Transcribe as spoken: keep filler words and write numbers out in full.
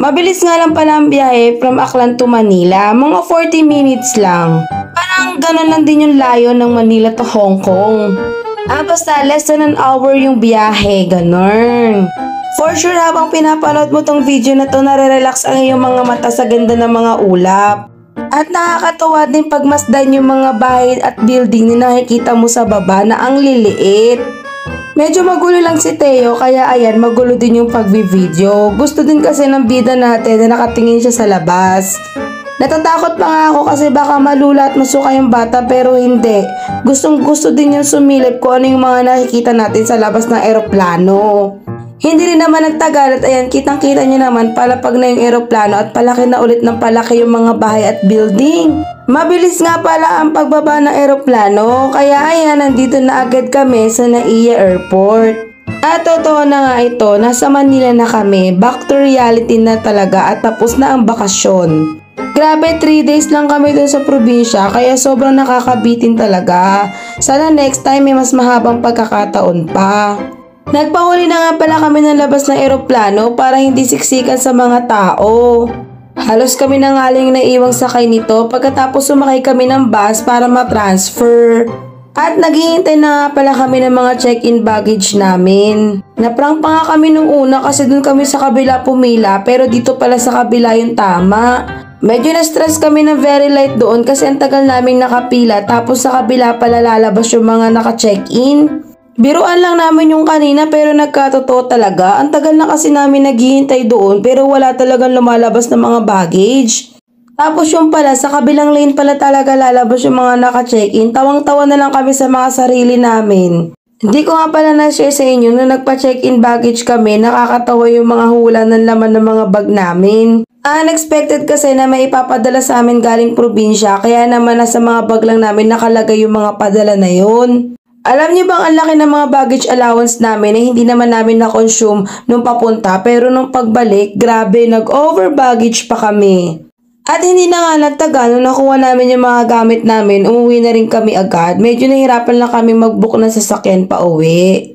Mabilis nga lang pala ang biyahe from Aklan to Manila, mga forty minutes lang. Parang ganun lang din yung layo ng Manila to Hong Kong. Ah, basta less than an hour yung biyahe, ganun. For sure, habang pinapanood mo tong video na to, nare-relax ang iyong mga mata sa ganda ng mga ulap. At nakakatawa din pagmasdan yung mga bahay at building na nakikita mo sa baba na ang liliit. Medyo magulo lang si Theo, kaya ayan, magulo din yung pagbi-video. Gusto din kasi ng bida natin na nakatingin siya sa labas. Natatakot pa nga ako kasi baka malula at masuka yung bata, pero hindi. Gustong gusto din yung sumilip kung ano yung mga nakikita natin sa labas ng eroplano. Hindi rin naman nagtagal at ayan, kitang kita nyo naman palapag na yung eroplano at palaki na ulit ng palaki yung mga bahay at building. Mabilis nga pala ang pagbaba ng eroplano, kaya ayan, nandito na agad kami sa Naiya Airport. At totoo na nga ito, nasa Manila na kami, back to reality na talaga at tapos na ang bakasyon. Grabe, three days lang kami dun sa probinsya, kaya sobrang nakakabitin talaga. Sana next time may mas mahabang pagkakataon pa. Nagpahuli na nga pala kami ng labas ng eroplano para hindi siksikan sa mga tao. Halos kami na nga lang naiwang sakay nito pagkatapos sumakay kami ng bus para ma-transfer. At naghihintay na nga pala kami ng mga check-in baggage namin. Naprank pa nga kami nung una kasi dun kami sa kabila pumila, pero dito pala sa kabila yung tama. Medyo na-stress kami ng very light doon kasi ang tagal naming nakapila, tapos sa kabila pala lalabas yung mga naka-check-in. Biruan lang namin yung kanina pero nagkatotoo talaga. Ang tagal na kasi namin naghihintay doon pero wala talagang lumalabas na mga baggage. Tapos yung pala, sa kabilang lane pala talaga lalabas yung mga naka-check-in. Tawang-tawa na lang kami sa mga sarili namin. Hindi ko nga pala na-share sa inyo nung nagpa-check-in baggage kami, nakakatawa yung mga hula ng laman ng mga bag namin. Unexpected kasi na may ipapadala sa amin galing probinsya, kaya naman nasa mga bag lang namin nakalagay yung mga padala na yun. Alam niyo bang ang laki ng mga baggage allowance namin na hindi naman namin na-consume nung papunta, pero nung pagbalik, grabe, nag-over baggage pa kami. At hindi na nga nagtagal, nung nakuha namin yung mga gamit namin, umuwi na rin kami agad. Medyo nahirapan lang kami mag-book ng sasakyan pa uwi.